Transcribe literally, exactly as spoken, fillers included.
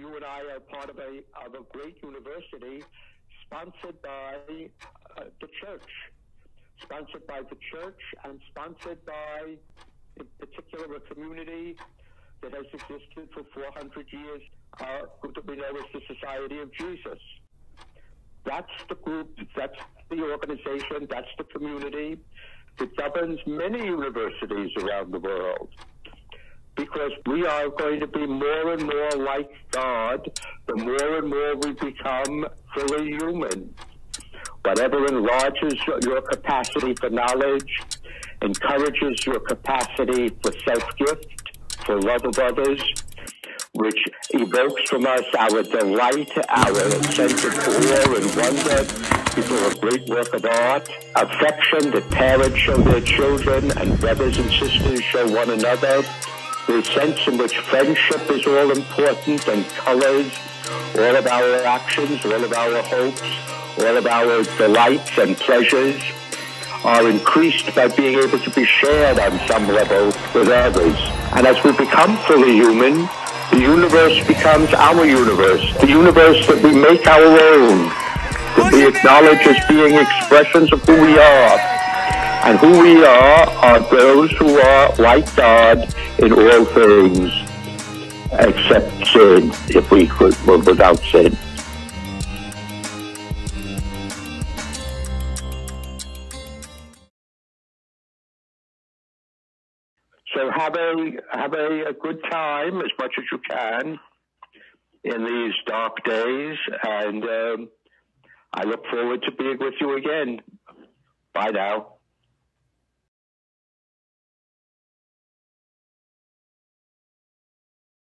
you and I are part of a, of a great university sponsored by uh, the church, sponsored by the church and sponsored by, in particular, a community that has existed for four hundred years, uh, that we know as the Society of Jesus. That's the group, that's the organization, that's the community that governs many universities around the world. Because we are going to be more and more like God, the more and more we become fully human. Whatever enlarges your capacity for knowledge, encourages your capacity for self-gift, for love of others, which evokes from us our delight, our sense of awe and wonder before a great work of art, affection that parents show their children and brothers and sisters show one another, the sense in which friendship is all important and colors all of our actions, all of our hopes, all of our delights and pleasures are increased by being able to be shared on some level with others. And as we become fully human, the universe becomes our universe, the universe that we make our own, that we acknowledge as being expressions of who we are. And who we are are those who are like God in all things, except sin, if we could, were without sin. So have a have a, a good time as much as you can in these dark days, and um, I look forward to being with you again. Bye now.